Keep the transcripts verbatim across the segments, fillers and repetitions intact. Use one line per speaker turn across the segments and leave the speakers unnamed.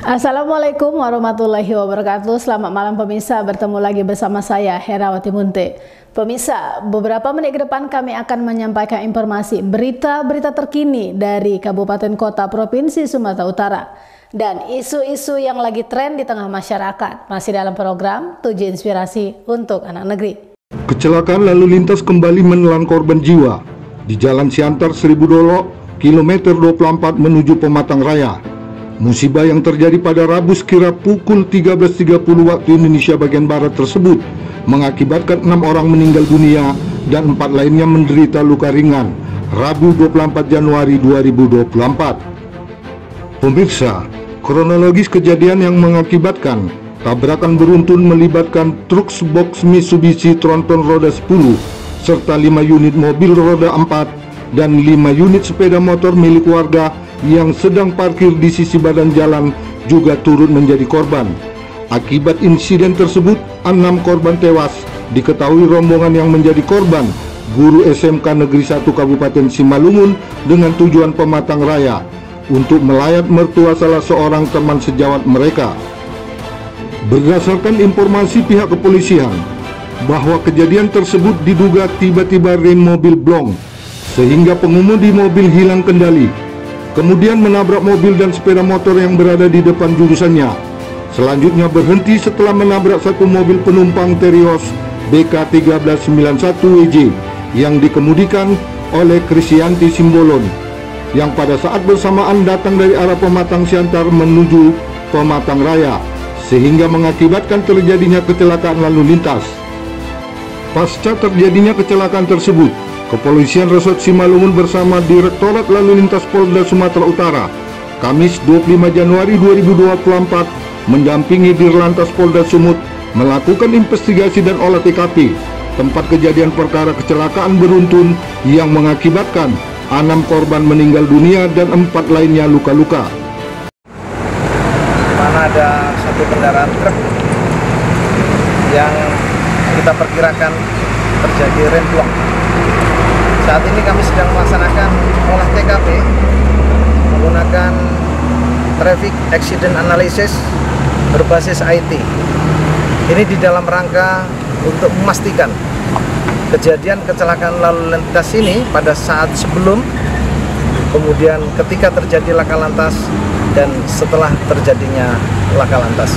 Assalamualaikum warahmatullahi wabarakatuh. Selamat malam pemirsa, bertemu lagi bersama saya Herawati Munte. Pemirsa, beberapa menit ke depan kami akan menyampaikan informasi berita-berita terkini dari Kabupaten Kota Provinsi Sumatera Utara dan isu-isu yang lagi tren di tengah masyarakat. Masih dalam program Tujuh Inspirasi untuk Anak Negeri.
Kecelakaan lalu lintas kembali menelan korban jiwa di Jalan Siantar Seribu Dolok, kilometer dua puluh empat menuju Pematang Raya. Musibah yang terjadi pada Rabu sekira pukul tiga belas tiga puluh waktu Indonesia bagian Barat tersebut mengakibatkan enam orang meninggal dunia dan empat lainnya menderita luka ringan Rabu dua puluh empat Januari dua ribu dua puluh empat. Pemirsa, kronologis kejadian yang mengakibatkan tabrakan beruntun melibatkan truk box Mitsubishi Tronton roda sepuluh serta lima unit mobil roda empat dan lima unit sepeda motor milik warga yang sedang parkir di sisi badan jalan juga turut menjadi korban. Akibat insiden tersebut, enam korban tewas. Diketahui rombongan yang menjadi korban guru S M K Negeri satu Kabupaten Simalungun dengan tujuan Pematang Raya untuk melayat mertua salah seorang teman sejawat mereka. Berdasarkan informasi pihak kepolisian bahwa kejadian tersebut diduga tiba-tiba rem mobil blong sehingga pengemudi mobil hilang kendali, kemudian menabrak mobil dan sepeda motor yang berada di depan jurusannya. Selanjutnya berhenti setelah menabrak satu mobil penumpang Terios B K tiga belas sembilan satu W J yang dikemudikan oleh Krisyanti Simbolon yang pada saat bersamaan datang dari arah Pematang Siantar menuju Pematang Raya, sehingga mengakibatkan terjadinya kecelakaan lalu lintas. Pasca terjadinya kecelakaan tersebut, Kepolisian Resort Simalungun bersama Direktorat Lalu Lintas Polda Sumatera Utara Kamis dua puluh lima Januari dua ribu dua puluh empat mendampingi Dirlantas Polda Sumut melakukan investigasi dan olah T K P tempat kejadian perkara kecelakaan beruntun yang mengakibatkan enam korban meninggal dunia dan empat lainnya luka-luka.
Mana ada satu kendaraan truk yang kita perkirakan terjadi rem blong. Saat ini kami sedang melaksanakan olah T K P menggunakan Traffic Accident Analysis berbasis I T. Ini di dalam rangka untuk memastikan kejadian kecelakaan lalu lintas ini pada saat sebelum, kemudian ketika terjadi laka lantas, dan setelah terjadinya laka lantas.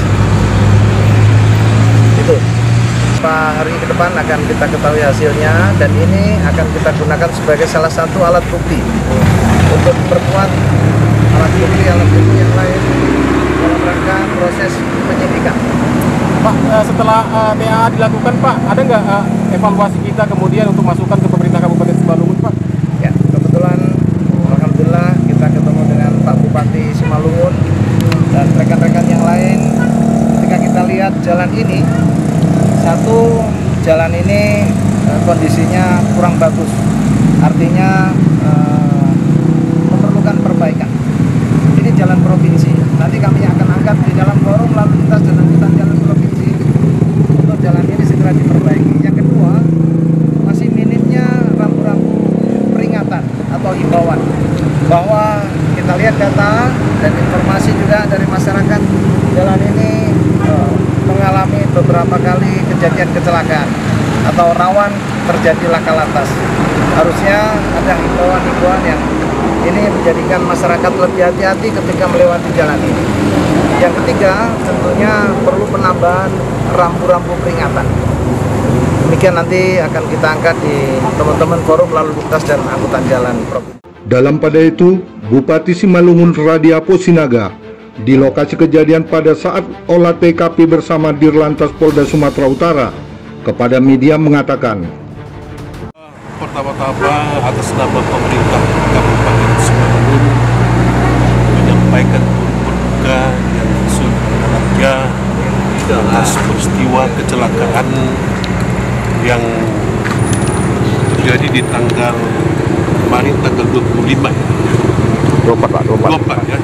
Itu beberapa hari ke depan akan kita ketahui hasilnya, dan ini akan kita gunakan sebagai salah satu alat bukti untuk memperkuat alat bukti alat bukti yang lain dalam rangka proses penyidikan.
Pak, setelah uh, T A A dilakukan, Pak, ada nggak uh, evaluasi kita kemudian untuk masukan ke pemerintah Kabupaten Simalungun, Pak?
Ya, kebetulan alhamdulillah kita ketemu dengan Pak Bupati Simalungun dan rekan-rekan yang lain. Ketika kita lihat jalan ini, satu, jalan ini uh, kondisinya kurang bagus, artinya uh, memerlukan perbaikan. Ini jalan provinsi, nanti kami akan angkat di dalam forum lalu lintas dan angkutan jalan provinsi untuk jalan ini segera diperbaiki. Yang kedua, masih minimnya rambu-rambu peringatan atau himbauan, bahwa kita lihat data dan informasi juga dari masyarakat, jalan ini uh, mengalami beberapa kali kejadian kecelakaan atau rawan terjadi laka lantas. Harusnya ada himbauan-himbauan yang ini menjadikan masyarakat lebih hati-hati ketika melewati jalan ini. Yang ketiga, tentunya perlu penambahan rambu-rambu peringatan. Demikian nanti akan kita angkat di teman-teman forum lalu lintas dan angkutan jalan provinsi.
Dalam pada itu, Bupati Simalungun Radiapo Sinaga di lokasi kejadian pada saat olah T K P bersama Dirlantas Polda Sumatera Utara kepada media mengatakan,
pertama-tama atas nama pemerintah Kabupaten Simalungun menyampaikan berduka yang sebenarnya atas peristiwa kecelakaan yang terjadi di tanggal kemarin tanggal dua puluh lima
dua puluh empat, Pak, dua puluh empat.
ya.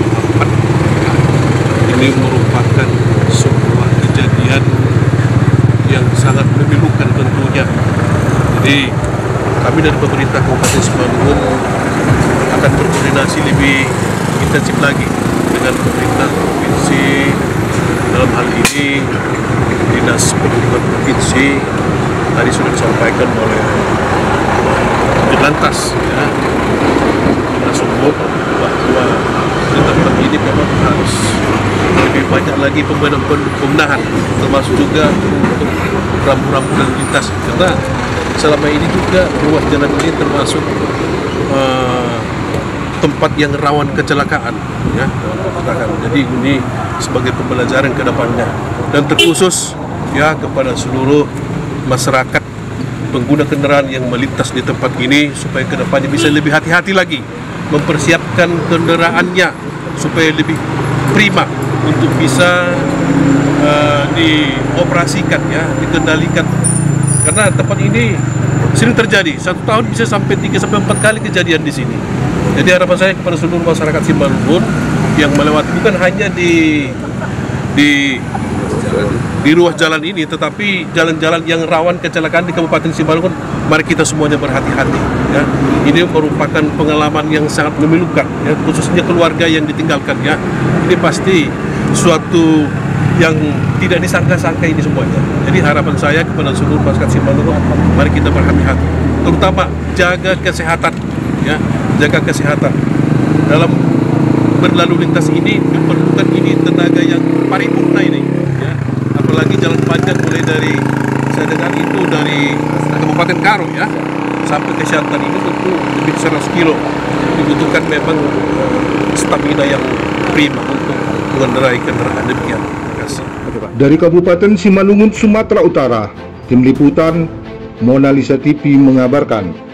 Ini merupakan sebuah kejadian yang sangat memilukan tentunya. Jadi kami dari pemerintah Kabupaten Simalungun akan berkoordinasi lebih intensif lagi dengan pemerintah provinsi, dalam hal ini Dinas Perhubungan Provinsi, tadi sudah disampaikan oleh Dirlantas ya, Dinas Umum, bahwa di tempat ini memang harus lebih banyak lagi pembenahan, termasuk juga untuk rambu-rambu lalu lintas, karena selama ini juga ruas jalan ini termasuk uh, tempat yang rawan kecelakaan ya, kecelakaan. Jadi ini sebagai pembelajaran ke depannya, dan terkhusus ya kepada seluruh masyarakat pengguna kendaraan yang melintas di tempat ini, supaya ke depannya bisa lebih hati-hati lagi, mempersiapkan kendaraannya supaya lebih prima untuk bisa uh, dioperasikan ya, dikendalikan, karena tempat ini sering terjadi, satu tahun bisa sampai tiga sampai empat kali kejadian di sini. Jadi harapan saya kepada seluruh masyarakat Simalungun yang melewati, bukan hanya di di di ruas jalan ini, tetapi jalan-jalan yang rawan kecelakaan di Kabupaten Simalungun, mari kita semuanya berhati-hati ya. Ini merupakan pengalaman yang sangat memilukan ya, khususnya keluarga yang ditinggalkan ya. Ini pasti suatu yang tidak disangka-sangka ini semuanya. Jadi harapan saya kepada seluruh masyarakat Simalungun, mari kita berhati-hati, terutama jaga kesehatan ya, jaga kesehatan dalam berlalu lintas ini. Diperlukan ini tenaga yang paripurna ini ya, apalagi jalan panjang mulai dari, saya dengar itu dari Kabupaten Karo ya sampai ke Siantar ini tentu lebih seratus kilo, dibutuhkan memang stamina yang prima untuk mengendarai kendaraan. Demikian, terima kasih.
Dari Kabupaten Simalungun, Sumatera Utara, Tim Liputan Mona Lisa T V mengabarkan.